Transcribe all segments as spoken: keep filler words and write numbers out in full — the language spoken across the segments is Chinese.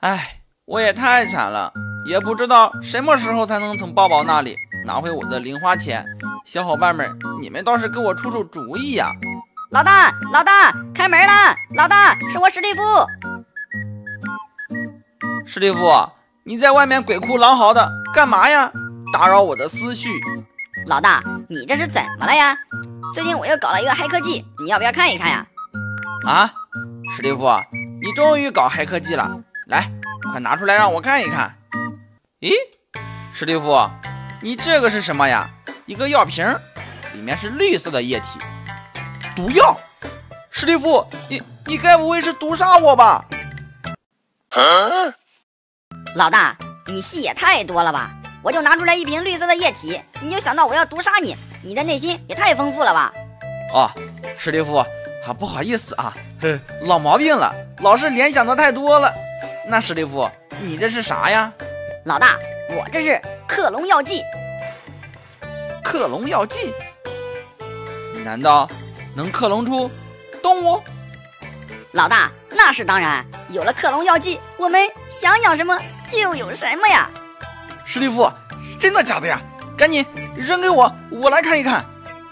唉，我也太惨了，也不知道什么时候才能从抱抱那里拿回我的零花钱。小伙伴们，你们倒是给我出出主意呀！ 老大，老大，开门啦！老大，是我史蒂夫。 史蒂夫，你在外面鬼哭狼嚎的干嘛呀？打扰我的思绪。 老大，你这是怎么了呀？最近我又搞了一个黑科技，你要不要看一看呀？ 啊，史蒂夫，你终于搞黑科技了，来，快拿出来让我看一看。咦，史蒂夫，你这个是什么呀？一个药瓶，里面是绿色的液体，毒药。史蒂夫，你你该不会是毒杀我吧？ 啊、老大，你戏也太多了吧！我就拿出来一瓶绿色的液体，你就想到我要毒杀你，你的内心也太丰富了吧？ 哦，史蒂夫，啊，不好意思啊，呵，老毛病了，老是联想的太多了。那史蒂夫，你这是啥呀？ 老大，我这是克隆药剂。 克隆药剂？难道能克隆出动物？ 老大，那是当然，有了克隆药剂，我们想养什么就有什么呀！ 史蒂夫，真的假的呀？赶紧扔给我，我来看一看。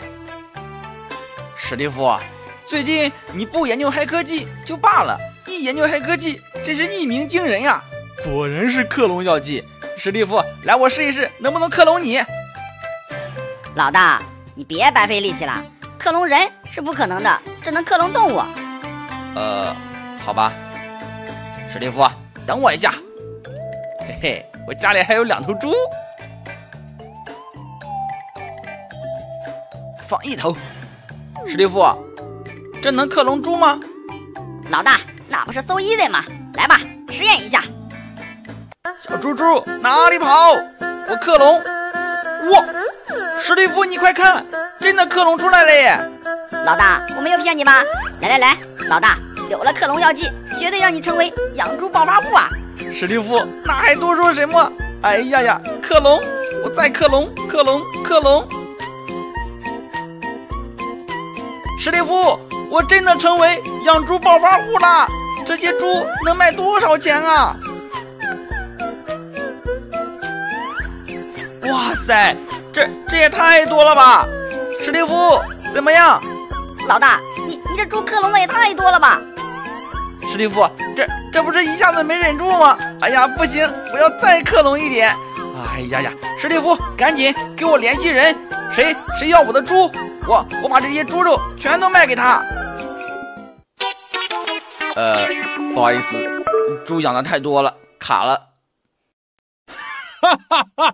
史蒂夫，最近你不研究黑科技就罢了，一研究黑科技真是一鸣惊人呀！果然是克隆药剂。史蒂夫，来，我试一试能不能克隆你。 老大，你别白费力气了，克隆人是不可能的，只能克隆动物。 呃，好吧，史蒂夫，等我一下。嘿嘿，我家里还有两头猪，放一头。史蒂夫，这能克隆猪吗？ 老大，那不是 so easy 吗？来吧，实验一下。 小猪猪哪里跑？我克隆！哇，史蒂夫，你快看，真的克隆出来了耶！ 老大，我没有骗你吧？来来来，老大，有了克隆药剂，绝对让你成为养猪暴发户啊！ 史蒂夫，那还多说什么？哎呀呀，克隆！我再克隆，克隆，克隆！史蒂夫，我真的成为养猪暴发户啦！这些猪能卖多少钱啊？哇塞，这这也太多了吧！史蒂夫，怎么样？ 老大，你你这猪克隆的也太多了吧！ 史蒂夫，这这不是一下子没忍住吗？哎呀，不行，我要再克隆一点！哎呀呀，史蒂夫，赶紧给我联系人，谁谁要我的猪，我我把这些猪肉全都卖给他。呃，不好意思，猪养的太多了，卡了。哈哈哈